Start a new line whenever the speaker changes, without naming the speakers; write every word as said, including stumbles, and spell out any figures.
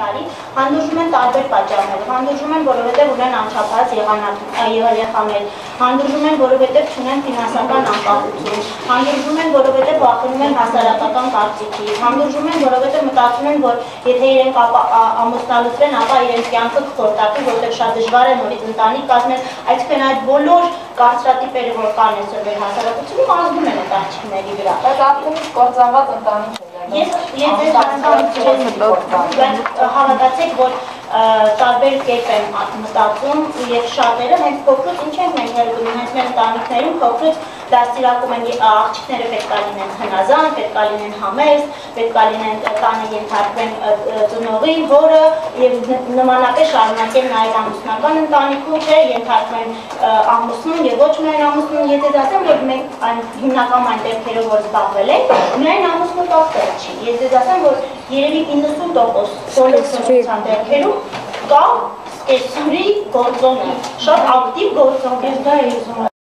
տարի հանդուրժում են տարբեր պատճառներով, հանդուրժում են, որովհետև ունեն անչափահաս երեխաներ, հանդուրժում են, որովհետև չունեն ֆինանսական անկախություն, հանդուրժում են, որովհետև վախենում են հասարակական կարծիքից, հանդուրժում են, որովհետև մտածում են, որ եթե իրենք ամուսնալուծվեն, ապա իրենց կյանքը կխորտակի, որտեղ շատ դժվար է նորից ընտանիք կազմել, այսինքն այդ բոլոր կարծրատիպերը, որ կան այսօր մեր հասարակությունում, ազդում են ընտանիքների վրա։
Բայց արդյունք կործանված ընտանիք է։
Ես ես հավատացեք, որ տարբեր կերպ են մտածում եւ շատերը հենց փոքրուց ինչ են մենք ներդրում, հենց մեր ընտանիքներում փոքրուց դաստիարակում են աղջիկները պետք է լինեն հնազանդ, պետք է լինեն համեստ, պետք է լինեն տանը ենթարկվեն ծնողի, հորը եւ նմանապես շարունակեն նաեւ ամուսնական ընտանիքում, չէ, ենթարկվեն ամուսնուն եւ ոչ միայն ամուսնուն, եթե ասեմ, որ մենք այն հիմնական այն դեպքերով որ զբաղվել ենք, միայն ամուսնու տակտերը չի։ Ես դες ասեմ, որ երևի իննսուն տոկոս բոլորության դեպքերում կա սկեսյուրի գործոնը, շատ ակտիվ գործոն է դա